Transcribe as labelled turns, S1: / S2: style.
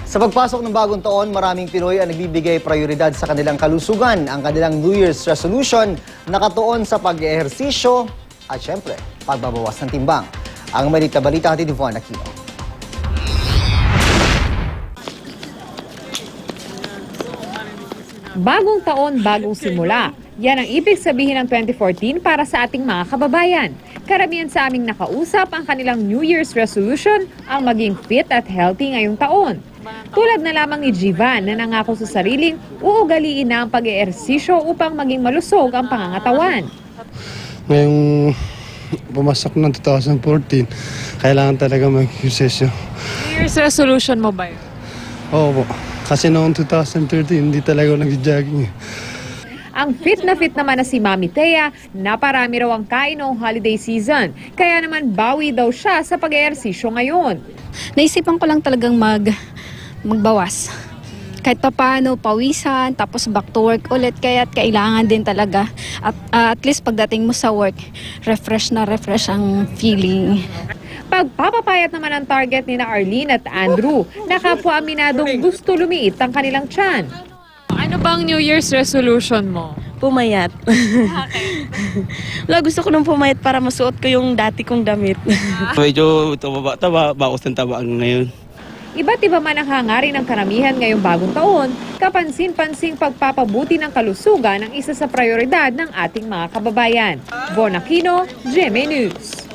S1: Sa pagpasok ng bagong taon, maraming Pinoy ang nagbibigay prioridad sa kanilang kalusugan. Ang kanilang New Year's resolution nakatuon sa pag-ehersisyo at syempre, pagbabawas ng timbang. Ang balita hatid ni Von Aquino.
S2: Bagong taon, bagong simula. Yan ang ibig sabihin ng 2014 para sa ating mga kababayan. Karamihan sa aming nakausap ang kanilang New Year's resolution ang maging fit at healthy ngayong taon. Tulad na lamang ni Jivan na nangako sa sariling uugaliin na ang pag-eehersisyo upang maging malusog ang pangangatawan.
S3: Ngayong pumasok ng 2014, kailangan talaga mag-ehersisyo.
S2: New Year's resolution mo ba yun?
S3: Oo po. Kasi noong 2013, hindi talaga ako nag-jogging.
S2: Ang fit naman na si Mami Thea, naparami raw ang kain noong holiday season. Kaya naman bawi daw siya sa pag-eehersisyo ngayon.
S4: Naisipan ko lang talagang magbawas. Kahit paano, pawisan, tapos back to work ulit. Kaya kailangan din talaga. At least pagdating mo sa work, refresh ang feeling.
S2: Pagpapapayat naman ang target ni na Arlene at Andrew, na kapwa aminadong gusto lumiit ang kanilang tiyan. Ano bang New Year's resolution mo?
S5: Pumayat. Wala, gusto ko nang pumayat para masuot ko yung dati kong damit.
S6: Medyo taba, bawas ng taba ngayon.
S2: Iba't iba man ang hangarin ng karamihan ngayong bagong taon, kapansin-pansing pagpapabuti ng kalusugan ang isa sa prioridad ng ating mga kababayan. Von Aquino, GMA News.